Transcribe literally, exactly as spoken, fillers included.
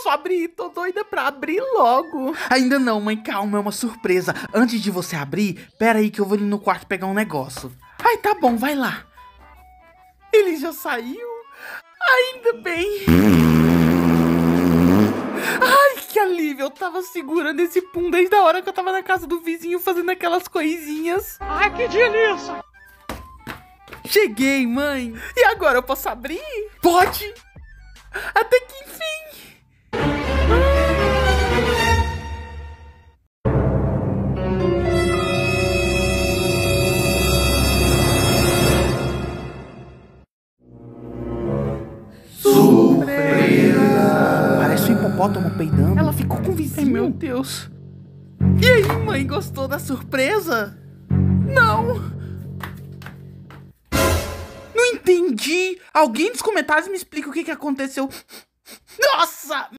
posso abrir, tô doida pra abrir logo. Ainda não, mãe, calma, é uma surpresa. Antes de você abrir, pera aí que eu vou ali no quarto pegar um negócio. Ai, tá bom, vai lá. Ele já saiu? Ainda bem. Ai, que alívio, eu tava segurando esse pum desde a hora que eu tava na casa do vizinho fazendo aquelas coisinhas. Ai, que delícia. Cheguei, mãe. E agora eu posso abrir? Pode. Até que enfim. Surpresa! Parece um hipopótamo peidando. Ela ficou com o vizinho. Ai, meu Deus. E aí, mãe, gostou da surpresa? Não. Não entendi. Alguém nos comentários me explica o que que aconteceu. Nossa!